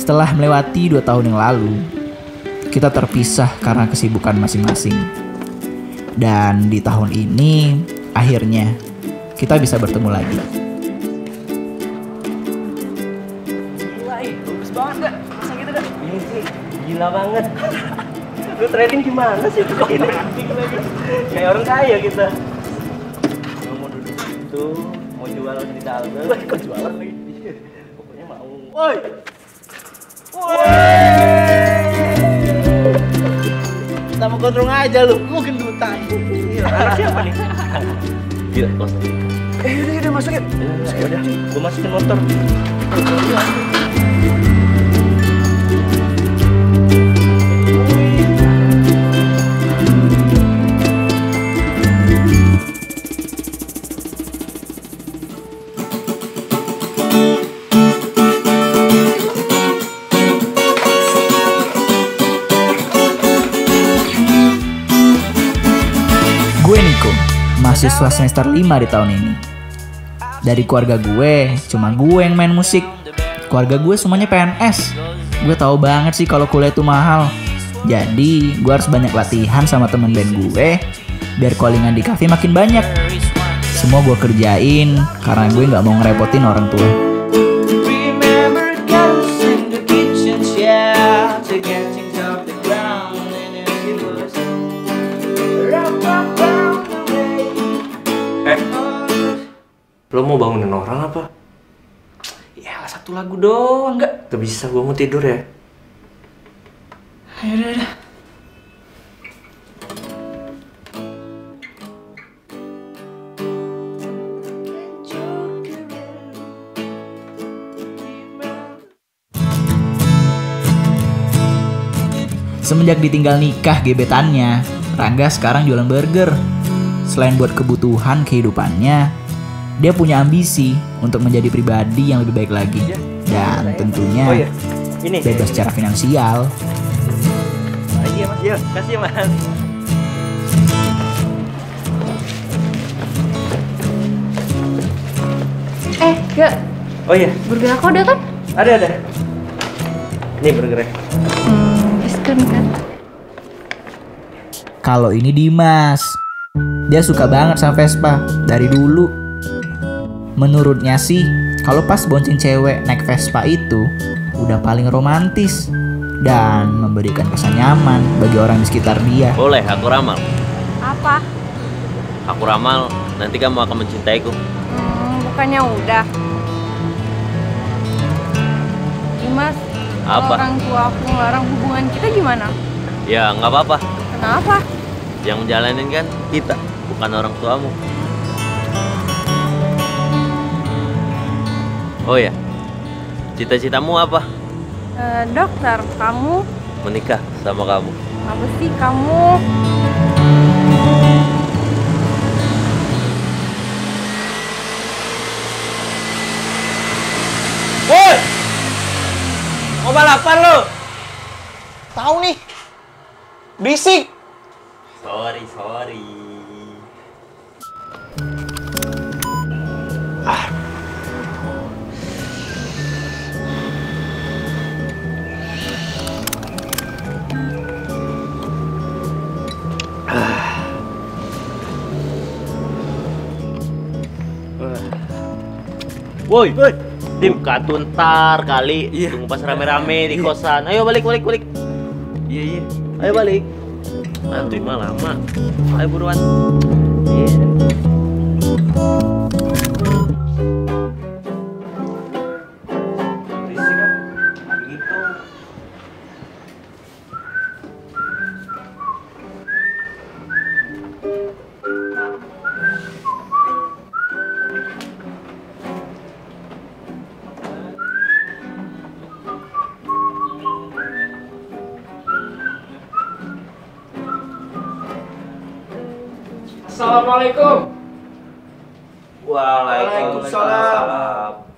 Setelah melewati 2 tahun yang lalu, kita terpisah karena kesibukan masing-masing. Dan di tahun ini, akhirnya kita bisa bertemu lagi. Gila, bagus banget dah. Masa gitu dah? Ini sih gila banget. Lu trading gimana sih? Kok ini lagi? Kayak orang kaya kita. Mau duduk situ, mau jualan di dalam. Kok jualan lagi? Pokoknya mau. Woi! Kita mau gondrong aja lu gendutan. Anak siapa nih? Gila, bos. Udah masukin. Udah, gua masukin motor. Gue Niko, mahasiswa semester 5 di tahun ini. Dari keluarga gue, cuma gue yang main musik. Keluarga gue semuanya PNS. Gue tahu banget sih kalau kuliah itu mahal. Jadi, gue harus banyak latihan sama temen band gue, biar callingan di cafe makin banyak. Semua gue kerjain, karena gue gak mau ngerepotin orang tua. Lo mau bangunin orang apa? Ya, satu lagu doang, enggak? Gak bisa, gue mau tidur ya. Ayo, udah. Semenjak ditinggal nikah gebetannya, Rangga sekarang jualan burger. Selain buat kebutuhan kehidupannya, dia punya ambisi untuk menjadi pribadi yang lebih baik lagi. Dan tentunya bebas secara finansial. Iya mas, yuk, kasih mas. Gak. Oh iya, Burger aku ada kan? ada. Ini burgernya. Diskon kan? Kalau ini Dimas, dia suka banget sama Vespa dari dulu. Menurutnya sih, kalau pas bonceng cewek naik Vespa itu udah paling romantis dan memberikan kesan nyaman bagi orang di sekitar dia. Boleh, aku ramal. Apa? Aku ramal, nanti kamu akan mencintaiku. Bukannya udah. Dimas, Apa? kalau orang tua aku ngelarang hubungan kita gimana? Ya, nggak apa-apa. Kenapa? Yang menjalanin kan kita, bukan orang tuamu. Oh ya, cita-citamu apa? Dokter, kamu? Menikah sama kamu. Apa sih kamu? Woi! Mau balapan lo? Tahu nih. Berisik. Sorry. Woi, tim katuntar kali. Tunggu pas rame-rame di kosan. Ayo balik. Iya. Ayo balik. Nanti mah lama. Ayo buruan. Iya. Berisik kan? Begitu. Assalamualaikum. Waalaikumsalam.